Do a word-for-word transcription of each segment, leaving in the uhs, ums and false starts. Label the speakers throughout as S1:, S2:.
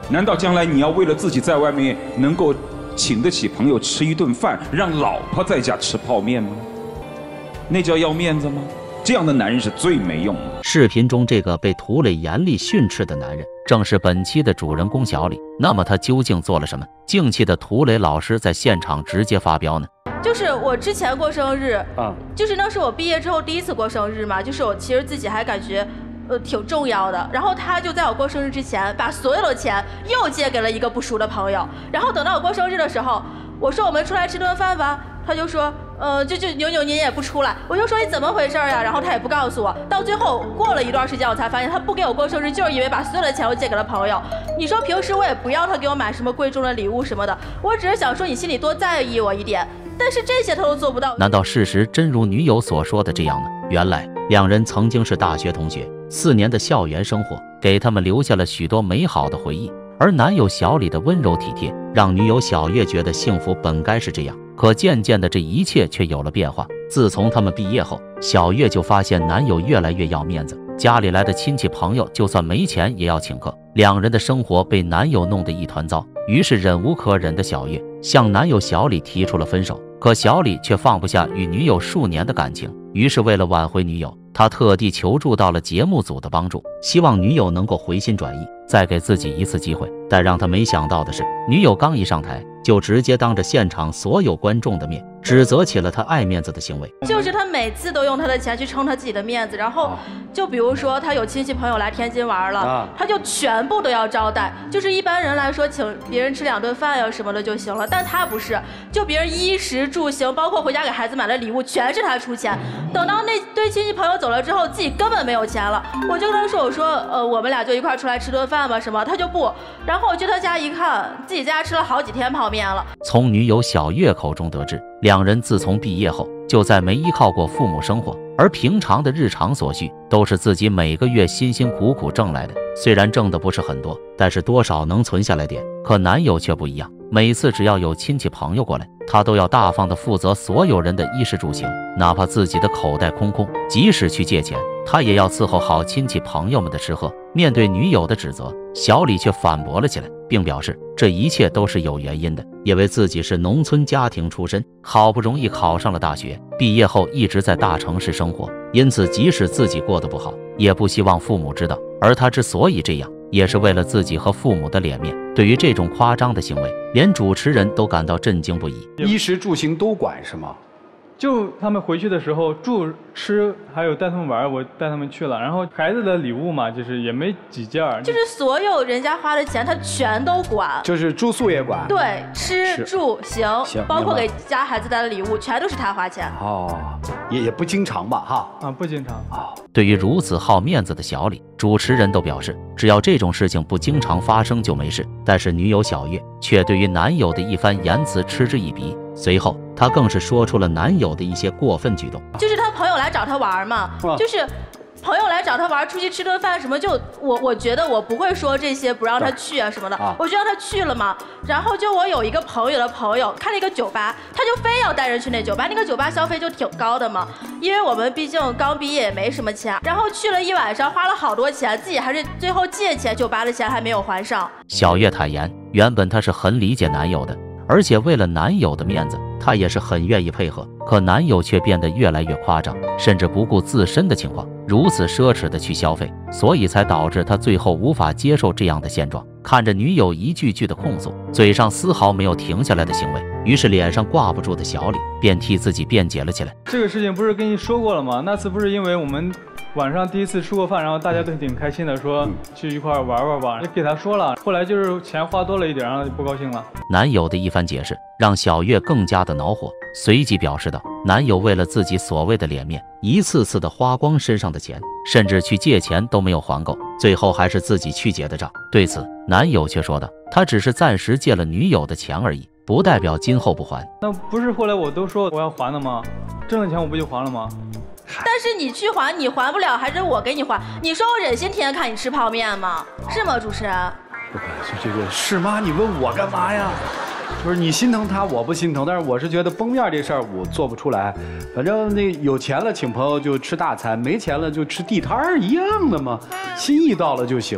S1: 难道将来你要为了自己在外面能够请得起朋友吃一顿饭，让老婆在家吃泡面吗？那叫要面子吗？这样的男人是最没用的。
S2: 视频中这个被涂磊严厉训斥的男人，正是本期的主人公小李。那么他究竟做了什么，静气的涂磊老师在现场直接发飙呢？
S3: 就是我之前过生日啊，就是那是我毕业之后第一次过生日嘛，就是我其实自己还感觉呃挺重要的。然后他就在我过生日之前，把所有的钱又借给了一个不熟的朋友。然后等到我过生日的时候，我说我们出来吃顿饭吧，他就说。呃，就就扭扭捏捏也不出来，我就说你怎么回事呀？然后他也不告诉我。到最后过了一段时间，我才发现他不给我过生日，就是因为把所有的钱都借给了朋友。你说平时我也不要他给我买什么贵重的礼物什么的，我只是想说你心里多在意我一点。但是这些他都做不到。
S2: 难道事实真如女友所说的这样呢？原来两人曾经是大学同学，四年的校园生活给他们留下了许多美好的回忆。而男友小李的温柔体贴，让女友小月觉得幸福本该是这样。可渐渐的，这一切却有了变化。自从他们毕业后，小月就发现男友越来越要面子，家里来的亲戚朋友就算没钱也要请客，两人的生活被男友弄得一团糟。于是忍无可忍的小月向男友小李提出了分手，可小李却放不下与女友数年的感情，于是为了挽回女友，他特地求助到了节目组的帮助，希望女友能够回心转意，再给自己一次机会。但让他没想到的是，女友刚一上台，就直接当着现场所有观众的面指责起了他爱面子的行为。
S3: 就是他每次都用他的钱去撑他自己的面子，然后就比如说他有亲戚朋友来天津玩了，他就全部都要招待。就是一般人来说请别人吃两顿饭呀什么的就行了，但他不是，就别人衣食住行，包括回家给孩子买的礼物，全是他出钱。等到那对亲戚朋友走了之后，自己根本没有钱了。我就跟他说，我说呃我们俩就一块出来吃顿饭吧什么，他就不。然后我去他家一看，自己在家吃了好几天泡面了。
S2: 从女友小月口中得知，两人自从毕业后就再没依靠过父母生活，而平常的日常所需都是自己每个月辛辛苦苦挣来的。虽然挣的不是很多，但是多少能存下来点。可男友却不一样，每次只要有亲戚朋友过来，他都要大方地负责所有人的衣食住行，哪怕自己的口袋空空，即使去借钱，他也要伺候好亲戚朋友们的吃喝。面对女友的指责，小李却反驳了起来，并表示这一切都是有原因的，因为自己是农村家庭出身，好不容易考上了大学，毕业后一直在大城市生活，因此即使自己过得不好，也不希望父母知道。而他之所以这样，也是为了自己和父母的脸面。对于这种夸张的行为，连主持人都感到震惊不已。
S4: 衣食住行都管是吗？
S5: 就他们回去的时候住吃，还有带他们玩，我带他们去了。然后孩子的礼物嘛，就是也没几件，
S3: 就是所有人家花的钱他全都管，
S4: 就是住宿也管，
S3: 对，吃住行，包括给家孩子带的礼物，全都是他花钱。
S4: 哦，也也不经常吧，哈
S5: 啊，不经常
S4: 啊。
S2: 对于如此好面子的小李，主持人都表示，只要这种事情不经常发生就没事。但是女友小月却对于男友的一番言辞嗤之以鼻。随后，她更是说出了男友的一些过分举动，
S3: 就是他朋友来找他玩嘛，就是朋友来找他玩，出去吃顿饭什么，就我我觉得我不会说这些不让他去啊什么的，啊、我就让他去了嘛。然后就我有一个朋友的朋友开了一个酒吧，他就非要带人去那酒吧，那个酒吧消费就挺高的嘛，因为我们毕竟刚毕业也没什么钱，然后去了一晚上花了好多钱，自己还是最后借钱酒吧的钱还没有还上。
S2: 小月坦言，原本她是很理解男友的。而且为了男友的面子，她也是很愿意配合。可男友却变得越来越夸张，甚至不顾自身的情况，如此奢侈的去消费，所以才导致他最后无法接受这样的现状。看着女友一句句的控诉，嘴上丝毫没有停下来的行为，于是脸上挂不住的小李便替自己辩解了起来。
S5: 这个事情不是跟你说过了吗？那次不是因为我们晚上第一次吃过饭，然后大家都挺开心的，说去一块玩玩吧，也给他说了。后来就是钱花多了一点，然后就不高兴了。
S2: 男友的一番解释让小月更加的恼火，随即表示道，男友为了自己所谓的脸面，一次次的花光身上的钱，甚至去借钱都没有还够，最后还是自己去结的账。对此，男友却说道，他只是暂时借了女友的钱而已，不代表今后不还。
S5: 那不是后来我都说我要还了吗？挣了钱我不就还了吗？
S3: 但是你去还，你还不了，还是我给你还？你说我忍心天天看你吃泡面吗？是吗，主持人？
S4: 不可就这个是吗？你问我干嘛呀？不是你心疼他，我不心疼，但是我是觉得崩面这事儿我做不出来。反正那有钱了请朋友就吃大餐，没钱了就吃地摊儿一样的嘛，心意到了就行了。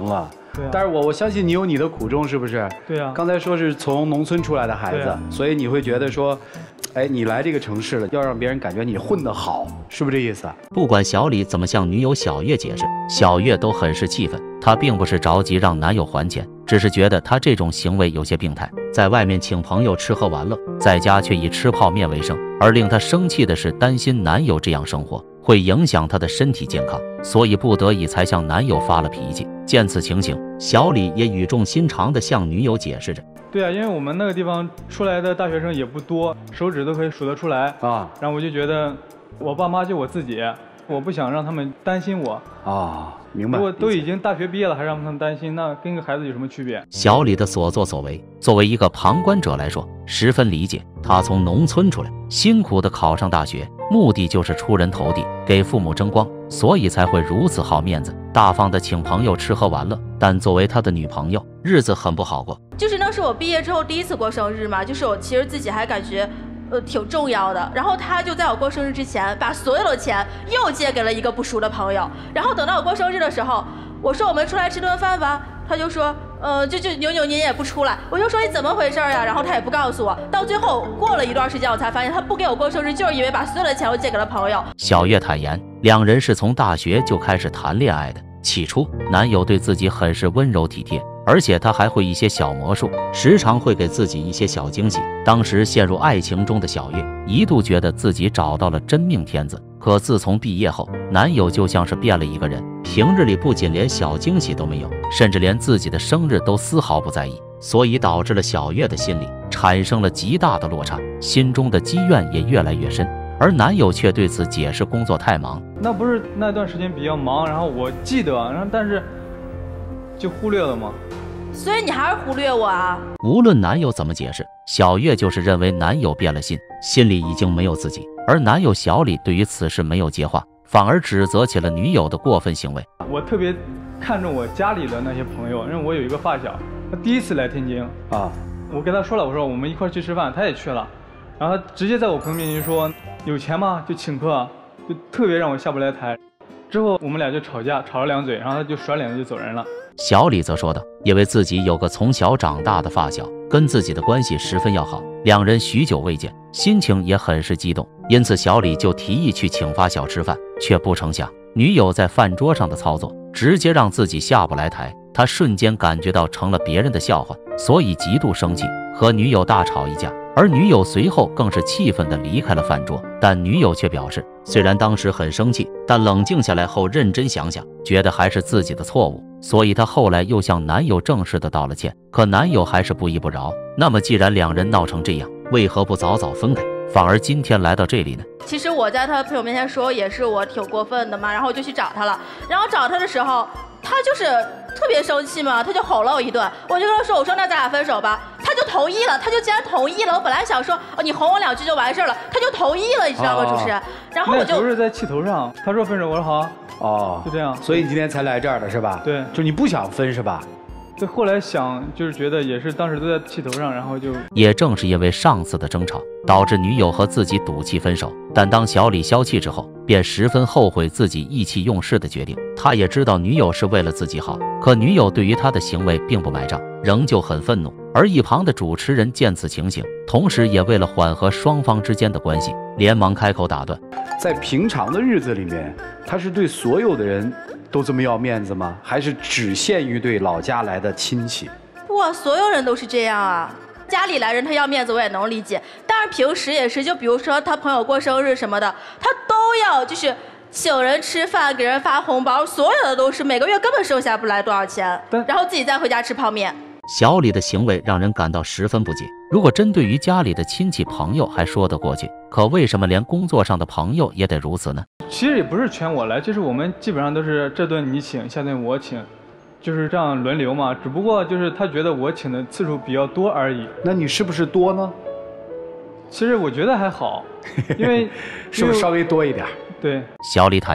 S5: 对啊。
S4: 但是我我相信你有你的苦衷，是不是？
S5: 对啊。
S4: 刚才说是从农村出来的孩子，啊、所以你会觉得说，哎，你来这个城市了，要让别人感觉你混得好，是不是这意思啊？
S2: 不管小李怎么向女友小月解释，小月都很是气愤。她并不是着急让男友还钱，只是觉得他这种行为有些病态。在外面请朋友吃喝玩乐，在家却以吃泡面为生。而令她生气的是，担心男友这样生活会影响她的身体健康，所以不得已才向男友发了脾气。见此情形，小李也语重心长地向女友解释着。
S5: 对啊，因为我们那个地方出来的大学生也不多，手指都可以数得出来啊。然后我就觉得，我爸妈就我自己，我不想让他们担心我
S4: 啊。明白。
S5: 如果都已经大学毕业了，还让他们担心，那跟个孩子有什么区别？
S2: 小李的所作所为，作为一个旁观者来说，十分理解。他从农村出来，辛苦地考上大学，目的就是出人头地，给父母争光，所以才会如此好面子，大方地请朋友吃喝玩乐。但作为他的女朋友，日子很不好过。
S3: 就是那是我毕业之后第一次过生日嘛，就是我其实自己还感觉。呃，挺重要的。然后他就在我过生日之前，把所有的钱又借给了一个不熟的朋友。然后等到我过生日的时候，我说我们出来吃顿饭吧，他就说，呃，就就扭扭捏捏也不出来。我就说你怎么回事呀？然后他也不告诉我。到最后过了一段时间，我才发现他不给我过生日，就是因为把所有的钱都借给了朋友。
S2: 小月坦言，两人是从大学就开始谈恋爱的。起初，男友对自己很是温柔体贴。而且他还会一些小魔术，时常会给自己一些小惊喜。当时陷入爱情中的小月，一度觉得自己找到了真命天子。可自从毕业后，男友就像是变了一个人，平日里不仅连小惊喜都没有，甚至连自己的生日都丝毫不在意，所以导致了小月的心里产生了极大的落差，心中的积怨也越来越深。而男友却对此解释工作太忙。
S5: 那不是那段时间比较忙，然后我记得，然后但是就忽略了吗？
S3: 所以你还是忽略我啊！
S2: 无论男友怎么解释，小月就是认为男友变了心，心里已经没有自己。而男友小李对于此事没有接话，反而指责起了女友的过分行为。
S5: 我特别看重我家里的那些朋友，因为我有一个发小，他第一次来天津啊，我跟他说了，我说我们一块去吃饭，他也去了，然后他直接在我朋友面前说有钱吗？就请客，就特别让我下不来台。之后我们俩就吵架，吵了两嘴，然后他就甩脸子就走人了。
S2: 小李则说道，因为自己有个从小长大的发小，跟自己的关系十分要好，两人许久未见，心情也很是激动，因此小李就提议去请发小吃饭，却不成想女友在饭桌上的操作直接让自己下不来台，他瞬间感觉到成了别人的笑话，所以极度生气，和女友大吵一架。而女友随后更是气愤地离开了饭桌，但女友却表示，虽然当时很生气，但冷静下来后认真想想，觉得还是自己的错误，所以她后来又向男友正式的道了歉。可男友还是不依不饶。那么既然两人闹成这样，为何不早早分开，反而今天来到这里呢？
S3: 其实我在他朋友面前说也是我挺过分的嘛，然后我就去找他了。然后找他的时候，他就是特别生气嘛，他就吼了我一顿。我就跟他说，我说那咱俩分手吧。他就同意了，他就竟然同意了。我本来想说，哦，你哄我两句就完事了，他就同意了，你知道吗，主持人？然后我就
S5: 那不是在气头上，他说分手，我说好啊。哦，就这样。
S4: 所以你今天才来这儿的是吧？
S5: 对，
S4: 就你不想分是吧？
S5: 对，后来想就是觉得也是当时都在气头上，然后就
S2: 也正是因为上次的争吵，导致女友和自己赌气分手。但当小李消气之后，便十分后悔自己意气用事的决定。他也知道女友是为了自己好，可女友对于他的行为并不买账，仍旧很愤怒。而一旁的主持人见此情形，同时也为了缓和双方之间的关系，连忙开口打断。
S4: 在平常的日子里面，他是对所有的人都这么要面子吗？还是只限于对老家来的亲戚？
S3: 哇，所有人都是这样啊！家里来人他要面子我也能理解，但是平时也是，就比如说他朋友过生日什么的，他都要就是请人吃饭，给人发红包，所有的都是每个月根本剩下不来多少钱，然后自己再回家吃泡面。
S2: 小李的行为让人感到十分不解。如果针对于家里的亲戚朋友还说得过去，可为什么连工作上的朋友也得如此呢？
S5: 其实也不是全我来，就是我们基本上都是这顿你请，下顿我请，就是这样轮流嘛。只不过就是他觉得我请的次数比较多而已。
S4: 那你是不是多呢？
S5: 其实我觉得还好，因为
S4: 是不是稍微多一点？
S5: 对，
S2: 小李坦言，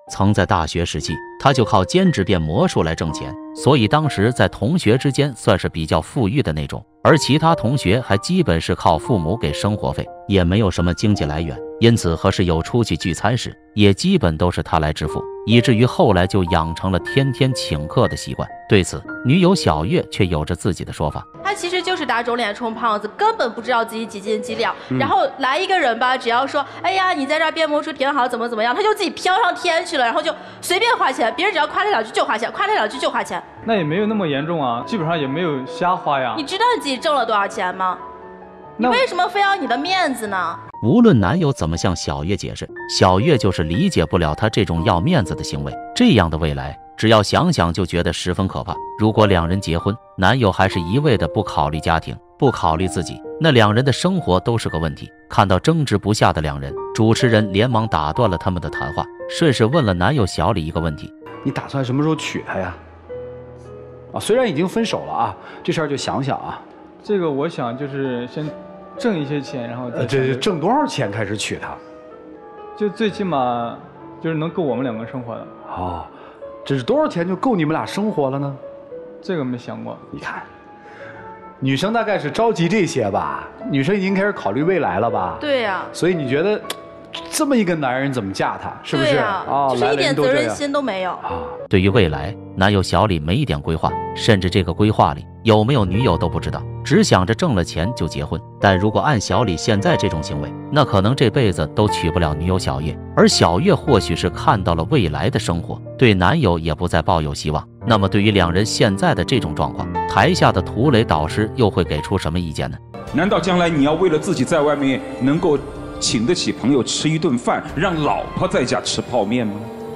S2: 曾在大学时期，他就靠兼职变魔术来挣钱，所以当时在同学之间算是比较富裕的那种，而其他同学还基本是靠父母给生活费，也没有什么经济来源，因此和室友出去聚餐时，也基本都是他来支付，以至于后来就养成了天天请客的习惯。对此，女友小月却有着自己的说法。
S3: 他其实就是打肿脸充胖子，根本不知道自己几斤几两。嗯、然后来一个人吧，只要说，哎呀，你在这儿变魔术挺好，怎么怎么样，他就自己飘上天去了，然后就随便花钱，别人只要夸他两句就花钱，夸他两句就花钱。
S5: 那也没有那么严重啊，基本上也没有瞎花呀。
S3: 你知道你自己挣了多少钱吗？你为什么非要你的面子呢？
S2: 无论男友怎么向小月解释，小月就是理解不了他这种要面子的行为。这样的未来，只要想想就觉得十分可怕。如果两人结婚，男友还是一味的不考虑家庭，不考虑自己，那两人的生活都是个问题。看到争执不下的两人，主持人连忙打断了他们的谈话，顺势问了男友小李一个问题：
S4: 你打算什么时候娶她呀？啊，虽然已经分手了啊，这事儿就想想啊。
S5: 这个我想就是先挣一些钱，然后再、
S4: 呃、这挣多少钱开始娶她？
S5: 就最起码就是能够我们两个生活的。
S4: 哦，这是多少钱就够你们俩生活了呢？
S5: 这个没想过。
S4: 你看，女生大概是着急这些吧？女生已经开始考虑未来了吧？
S3: 对呀、啊。
S4: 所以你觉得这么一个男人怎么嫁她？是不是？
S3: 对呀、啊，哦、就是一点责任心都没有啊。
S2: 对于未来，男友小李没一点规划，甚至这个规划里有没有女友都不知道，只想着挣了钱就结婚。但如果按小李现在这种行为，那可能这辈子都娶不了女友小月。而小月或许是看到了未来的生活，对男友也不再抱有希望。那么对于两人现在的这种状况，台下的涂磊导师又会给出什么意见呢？
S1: 难道将来你要为了自己在外面能够请得起朋友吃一顿饭，让老婆在家吃泡面吗？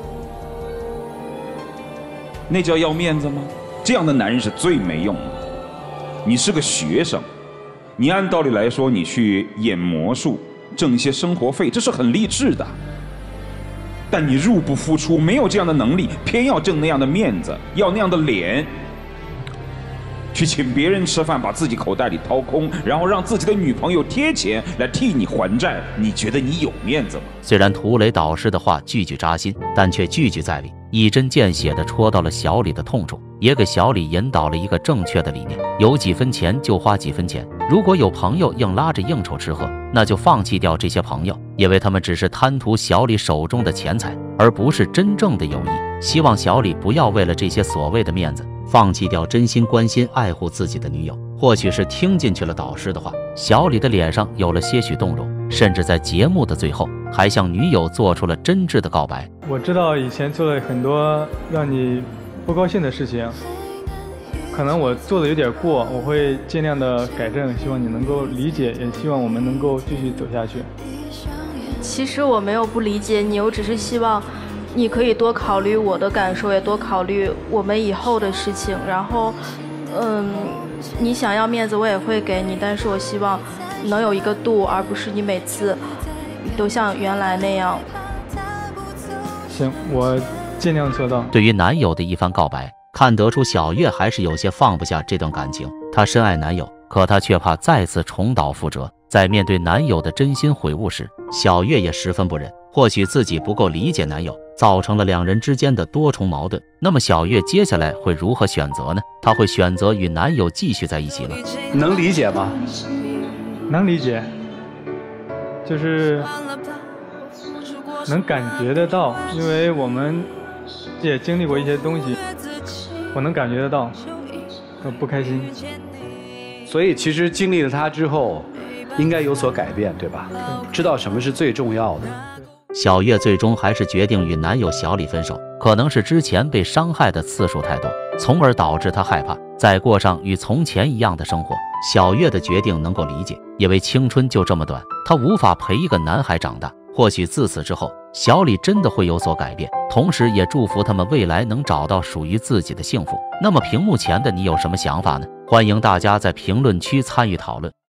S1: 那叫要面子吗？这样的男人是最没用的。你是个学生，你按道理来说，你去演魔术挣一些生活费，这是很励志的。但你入不敷出，没有这样的能力，偏要挣那样的面子，要那样的脸，去请别人吃饭，把自己口袋里掏空，然后让自己的女朋友贴钱来替你还债，你觉得你有面子吗？
S2: 虽然涂磊导师的话句句扎心，但却句句在理，一针见血地戳到了小李的痛处，也给小李引导了一个正确的理念：有几分钱就花几分钱。如果有朋友硬拉着应酬吃喝，那就放弃掉这些朋友，因为他们只是贪图小李手中的钱财，而不是真正的友谊。希望小李不要为了这些所谓的面子，放弃掉真心关心爱护自己的女友。或许是听进去了导师的话，小李的脸上有了些许动容，甚至在节目的最后还向女友做出了真挚的告白。
S5: 我知道以前做了很多让你不高兴的事情，可能我做的有点过，我会尽量的改正，希望你能够理解，也希望我们能够继续走下去。
S3: 其实我没有不理解你，我只是希望你可以多考虑我的感受，也多考虑我们以后的事情。然后，嗯，你想要面子我也会给你，但是我希望能有一个度，而不是你每次都像原来那样。
S5: 行，我尽量做到。
S2: 对于男友的一番告白，看得出小月还是有些放不下这段感情。她深爱男友，可她却怕再次重蹈覆辙。在面对男友的真心悔悟时，小月也十分不忍。或许自己不够理解男友，造成了两人之间的多重矛盾。那么小月接下来会如何选择呢？她会选择与男友继续在一起吗？
S4: 能理解吗？
S5: 能理解，就是能感觉得到，因为我们也经历过一些东西，我能感觉得到，我不开心。
S4: 所以其实经历了它之后，应该有所改变，对吧？知道什么是最重要的。
S2: 小月最终还是决定与男友小李分手，可能是之前被伤害的次数太多，从而导致她害怕再过上与从前一样的生活。小月的决定能够理解，因为青春就这么短，她无法陪一个男孩长大。或许自此之后，小李真的会有所改变，同时也祝福他们未来能找到属于自己的幸福。那么屏幕前的你有什么想法呢？欢迎大家在评论区参与讨论。